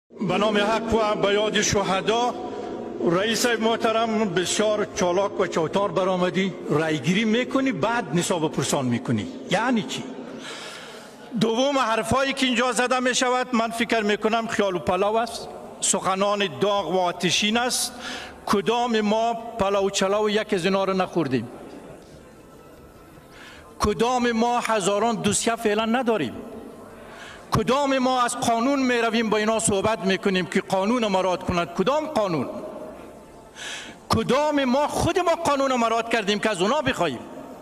به نام حق و به یاد شهدا. رئیس محترم بسیار چالاک و چوتار برآمدی، رایگیری میکنی بعد نصاب پرسان میکنی، یعنی چی؟ دوم، حرفایی که اینجا زده می شود من فکر میکنم خیال و پلاو است، سخنان داغ و آتشین است. کدام ما پلاو چلاو یک از اینا رو نخوردیم؟ کدام ما هزاران دوسیه فعلا نداریم؟ کدام ما از قانون می رویم با اینا صحبت میکنیم که قانون ما رعایت کند؟ کدام قانون؟ کدام ما خود ما قانون ما رعایت کردیم که از اونا بخوایم؟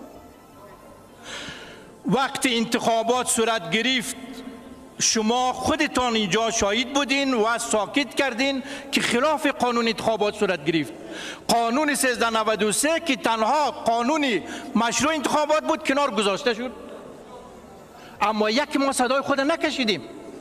وقتی انتخابات صورت گرفت شما خودتان اینجا شاهد بودین و ساکت کردین که خلاف قانون انتخابات صورت گرفت. قانون 1393 که تنها قانون مشروع انتخابات بود کنار گذاشته شد، اما یک ما صدای خود نکشیدیم.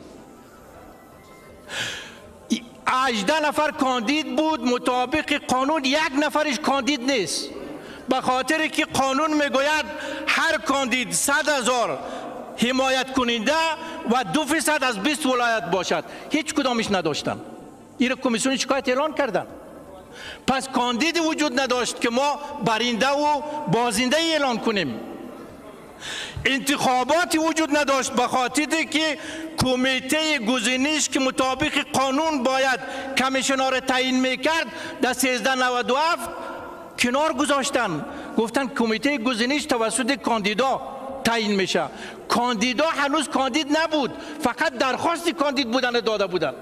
18 نفر کاندید بود، مطابق قانون یک نفرش کاندید نیست، به خاطر که قانون میگوید هر کاندید 100,000 حمایت کننده و 2% از 20 ولایت باشد. هیچ کدامش نداشتن. این کمیسیون شکایت اعلان کردن. پس کاندید وجود نداشت که ما برنده و بازنده اعلان کنیم. انتخاباتی وجود نداشت به خاطر که کمیته گزینش که مطابق قانون باید کمیشنر را تعیین میکرد در 1397 کنار گذاشتن. گفتن کمیته گزینش توسط کاندیدا تعیین میشه. کاندیدا هنوز کاندید نبود، فقط درخواست کاندید بودن داده بودن.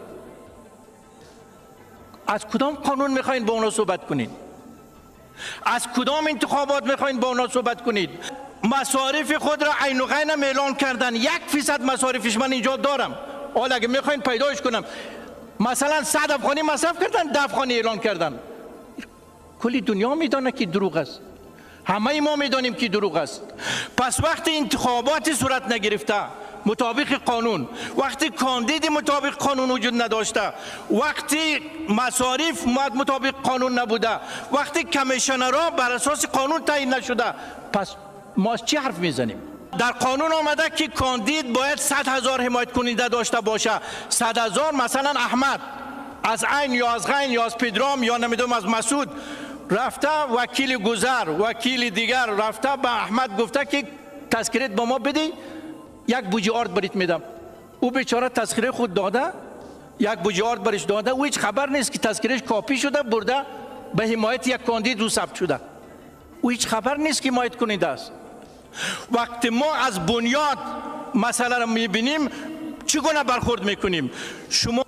از کدام قانون میخواین با اونا صحبت کنید؟ از کدام انتخابات میخواین با اونا صحبت کنید؟ مصارف خود را عین و غین اعلان کردن. 1% مصارفش من اینجا دارم، حالا اگه میخواین پیداش کنم. مثلا 100 افغانی مصرف کردن، 10 افغانی اعلان کردن. کلی دنیا میدانه که دروغ است، همه ما میدانیم که دروغ است. پس وقتی انتخابات صورت نگرفته مطابق قانون، وقتی کاندید مطابق قانون وجود نداشته، وقتی مصارف مطابق قانون نبوده، وقتی کمیشنرها بر اساس قانون تعیین نشده، پس ما چی حرف میزنیم؟ در قانون آمده که کاندید باید 100,000 حمایت کننده داشته باشه. 100,000 مثلا احمد از عین یا از غین یا از پدرام یا نمیدونم از مسعود رفته، وکیل گذر وکیل دیگر رفته به احمد گفته که تذکرت با ما بدی، یک بوجه آرد بریت میدم. او بیچاره تذکره خود داده، یک بوجه آرد برش داده، او هیچ خبر نیست که تذکرهش کاپی شده برده به حمایت یک کاندید رو ثبت شده. او هیچ خبر نیست که حمایت کننده است. وقتی ما از بنیاد مسئله را میبینیم چگونه برخورد میکنیم؟ شما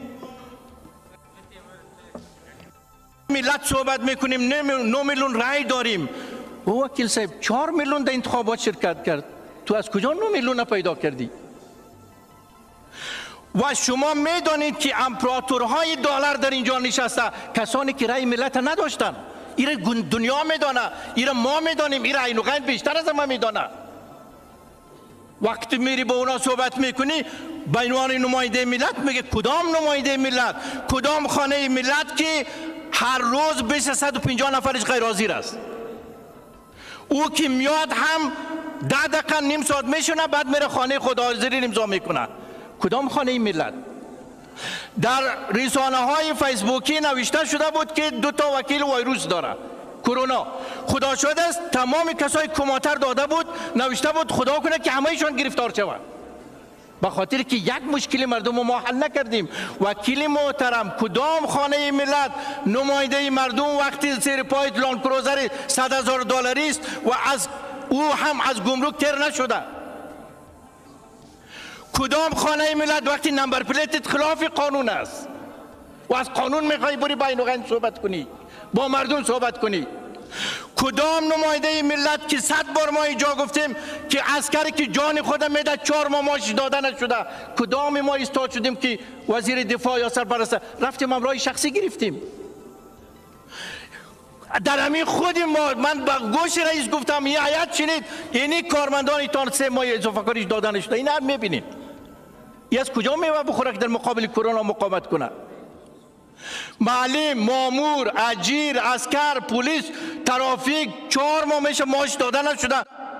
ملت صحبت میکنیم 9 میلیون رای داریم. او وکیل صاحب 4 میلیون در انتخابات شرکت کرد، تو از کجا 9 میلیون پیدا کردی؟ و شما میدانید که امپراتورهای دلار در اینجا نشسته، کسانی که رای ملت نداشتن. این دنیا میدانه، این ما میدانیم، این عین و غین بیشتر از ما میدانه. وقتی میری با اونا صحبت میکنی به عنوان نماینده ملت، میگه کدام نماینده ملت؟ کدام خانه ملت که هر روز بیش از 150 نفرش غیر حاضر است؟ او که میاد هم 10 دقیقه نیم ساعت میشونه، بعد میره خانه خود حاضری امضا میکنه. کدام خانه ملت؟ در رسانه های فیسبوکی نوشته شده بود که 2 تا وکیل ویروس داره کرونا. خدا شده است تمام کسای کماتر داده بود، نوشته بود خدا کنه که همه ایشان گرفتار شوند. به خاطر که یک مشکل مردم ما حل نکردیم. وکیل محترم، کدام خانه ملت نماینده مردم وقتی زیر پای لند کروزر 100,000 دلاری است و از او هم از گمرک تر نشده؟ کدام خانه ملت وقتی نمبر پلیت خلاف قانون است و از قانون میخوای بری بین و غین صحبت کنی، با مردم صحبت کنی؟ کدام نماینده ملت که 100 بار ما اینجا گفتیم که عسکری که جان خود میده 4 ماه ماش داده نشده، کدام ما ایستاد شدیم که وزیر دفاع یا سرپرست رفتیم امرای شخصی گرفتیم؟ در همین خود ما، من با گوش رئیس گفتم این آیت شنید، اینی کارمندان تان 3 ماه اضافه کاریش داده نشده. این هم میبینید این از کجا میوه بخوره که در مقابل کرونا مقاومت کنه؟ معلم، مامور، اجیر، عسکر، پلیس، ترافیک 4 ماه میشه ماش داده نشده.